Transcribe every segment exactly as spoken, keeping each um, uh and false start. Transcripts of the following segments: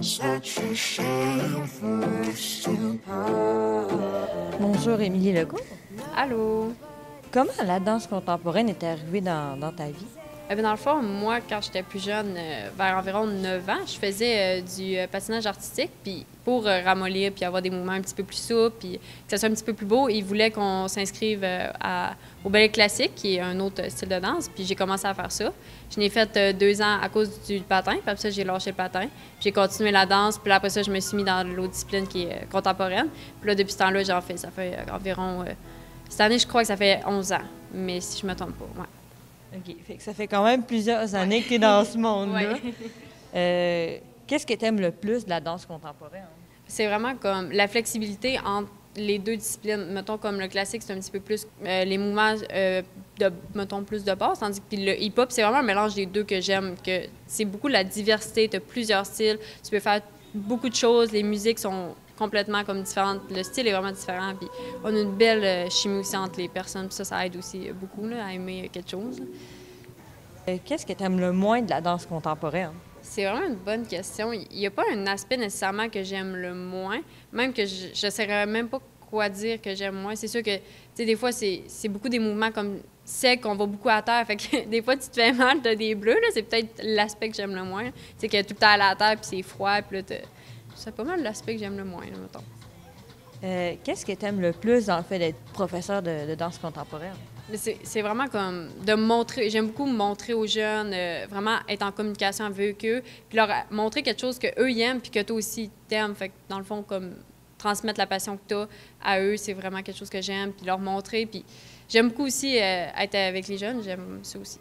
Bonjour, Émilie Legault. Allô? Comment la danse contemporaine est arrivée dans, dans ta vie? Eh bien, dans le fond, moi, quand j'étais plus jeune, euh, vers environ neuf ans, je faisais euh, du euh, patinage artistique. Puis pour euh, ramollir, puis avoir des mouvements un petit peu plus souples, puis que ça soit un petit peu plus beau, ils voulaient qu'on s'inscrive euh, à- au ballet classique, qui est un autre style de danse. Puis j'ai commencé à faire ça. Je l'ai fait euh, deux ans à cause du patin. Puis après ça, j'ai lâché le patin. Puis j'ai continué la danse. Puis là, après ça, je me suis mis dans l'autre discipline qui est euh, contemporaine. Puis là, depuis ce temps-là, j'en fais. Ça fait euh, environ... euh, cette année, je crois que ça fait onze ans. Mais si je me trompe pas, ouais. OK. Fait que ça fait quand même plusieurs années que tu es dans ce monde-là. Ouais. Euh, Qu'est-ce que tu aimes le plus de la danse contemporaine? C'est vraiment comme la flexibilité entre les deux disciplines. Mettons, comme le classique, c'est un petit peu plus euh, les mouvements euh, de, mettons, plus de base, tandis que le hip-hop, c'est vraiment un mélange des deux que j'aime, que c'est beaucoup la diversité, tu as plusieurs styles, tu peux faire beaucoup de choses, les musiques sont complètement comme différentes, le style est vraiment différent, puis on a une belle euh, chimie aussi entre les personnes, puis ça, ça aide aussi beaucoup là, à aimer quelque chose. là. Euh, Qu'est-ce que tu aimes le moins de la danse contemporaine? C'est vraiment une bonne question. Il n'y a pas un aspect nécessairement que j'aime le moins, même que je ne saurais même pas quoi dire que j'aime moins. C'est sûr que, tu sais, des fois, c'est c'est beaucoup des mouvements comme secs, on va beaucoup à terre. Fait que des fois, tu te fais mal, tu as des bleus, là. C'est peut-être l'aspect que j'aime le moins. C'est que tout le temps à la terre, puis c'est froid, puis là, t'as- c'est pas mal l'aspect que j'aime le moins, là, mettons. Euh, Qu'est-ce que tu aimes le plus dans le fait d'être professeur de, de danse contemporaine? Mais c'est c'est vraiment comme de montrer, j'aime beaucoup montrer aux jeunes, euh, vraiment être en communication avec eux, puis leur montrer quelque chose qu'eux ils aiment, puis que toi aussi t'aimes. Fait que dans le fond, comme transmettre la passion que tu as à eux, c'est vraiment quelque chose que j'aime, puis leur montrer. Puis j'aime beaucoup aussi euh, être avec les jeunes, j'aime ça aussi.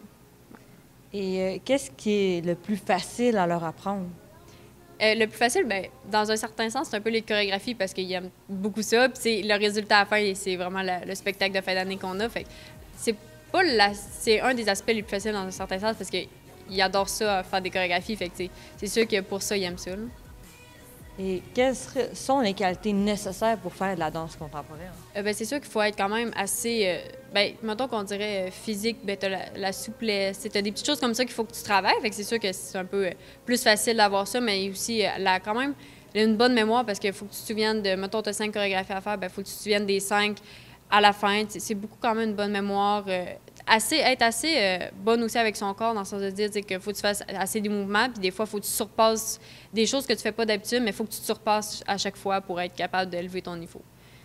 Et euh, qu'est-ce qui est le plus facile à leur apprendre? Euh, le plus facile, ben, dans un certain sens, c'est un peu les chorégraphies parce qu'ils aiment beaucoup ça. Puis c'est le résultat à la fin, et c'est vraiment la- le spectacle de fin d'année qu'on a. Fait que c'est pas la, c'est un des aspects les plus faciles dans un certain sens parce qu'ils adorent ça, faire des chorégraphies. Fait que c'est c'est sûr que pour ça, ils aiment ça. là. Et quelles seraient- sont les qualités nécessaires pour faire de la danse contemporaine? Euh, ben, c'est sûr qu'il faut être quand même assez. Euh, ben, mettons qu'on dirait euh, physique, ben, tu as la, la souplesse. Tu as des petites choses comme ça qu'il faut que tu travailles. Fait que c'est sûr que c'est un peu euh, plus facile d'avoir ça, mais aussi euh, la, quand même une bonne mémoire parce qu'il faut que tu te souviennes de. Mettons, tu as cinq chorégraphies à faire, ben, il faut que tu te souviennes des cinq à la fin. C'est c'est beaucoup quand même une bonne mémoire. euh, assez, être assez euh, bonne aussi avec son corps, dans le sens de dire tu sais, qu'il faut que tu fasses assez des mouvements, puis des fois, il faut que tu surpasses des choses que tu fais pas d'habitude, mais il faut que tu te surpasses à chaque fois pour être capable d'élever ton niveau.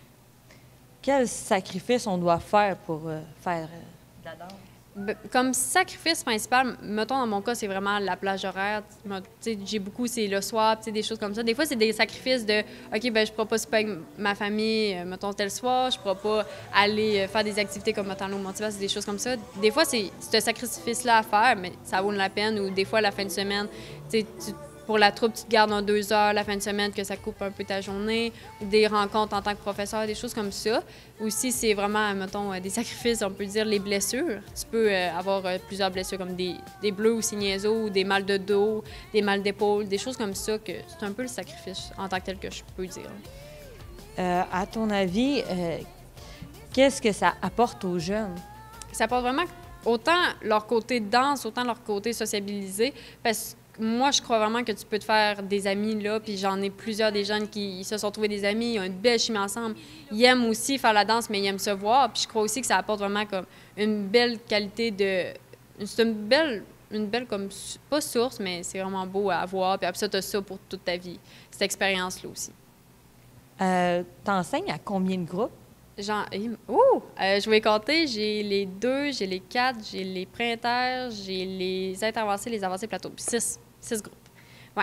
Quels sacrifices on doit faire pour euh, faire euh, de la danse? Ben, comme sacrifice principal, mettons dans mon cas, c'est vraiment la plage horaire. Tu sais, j'ai beaucoup, c'est le soir, tu sais, des choses comme ça. Des fois, c'est des sacrifices de, OK, ben je ne pourrai pas souper avec ma famille, euh, mettons, tel soir. Je ne pourrai pas aller euh, faire des activités comme mettons l'eau motivation, c'est des choses comme ça. Des fois, c'est ce sacrifice-là à faire, mais ça vaut la peine. Ou des fois, la fin de semaine, tu sais, tu- pour la troupe, tu te gardes en deux heures la fin de semaine que ça coupe un peu ta journée, ou des rencontres en tant que professeur, des choses comme ça. Aussi, c'est vraiment, mettons, euh, des sacrifices, on peut dire les blessures. Tu peux euh, avoir euh, plusieurs blessures comme des, des bleus aussi niaiseux, ou des mal de dos, des mal d'épaule, des choses comme ça, que c'est un peu le sacrifice en tant que tel que je peux dire. Euh, à ton avis, euh, qu'est-ce que ça apporte aux jeunes? Ça apporte vraiment autant leur côté danse, autant leur côté sociabilisé, parce que moi, je crois vraiment que tu peux te faire des amis là, puis j'en ai plusieurs des jeunes qui se sont trouvés des amis, ils ont une belle chimie ensemble. Ils aiment aussi faire la danse, mais ils aiment se voir, puis je crois aussi que ça apporte vraiment comme une belle qualité de... C'est une belle, une belle comme, pas source, mais c'est vraiment beau à voir, puis après ça, tu as ça pour toute ta vie, cette expérience-là aussi. Euh, T'enseignes à combien de groupes? Genre, oh! Euh, je vais compter, j'ai les deux, j'ai les quatre, j'ai les printaires, j'ai les interavancés, les avancés plateaux. Puis six. Six groupes. Ouais.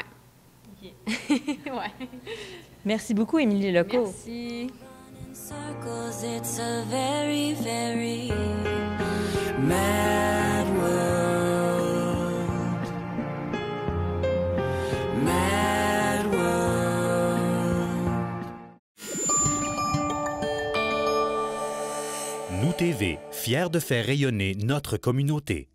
ouais. Merci beaucoup, Émilie Legault. Merci. Circles, it's a very, very mad world. Mad world. Nous T V, fiers de faire rayonner notre communauté.